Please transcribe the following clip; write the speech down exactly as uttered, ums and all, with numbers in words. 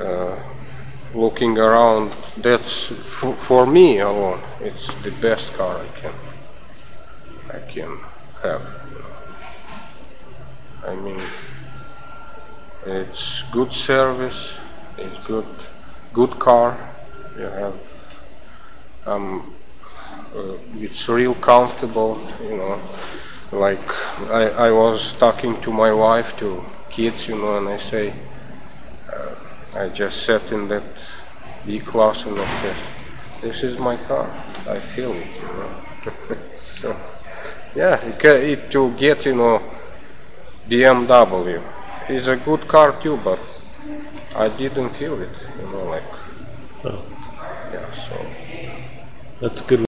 uh, looking around, that's f for me alone, it's the best car I can I can have. I mean, it's good service, it's good good car. You have um uh, it's real comfortable, you know. Like I, I was talking to my wife, to kids, you know, and I say, uh, I just sat in that B-Class and I said, this is my car, I feel it, you know. So, yeah, it, it to get, you know, B M W is a good car too, but I didn't feel it, you know, like, Oh, yeah, so. that's good.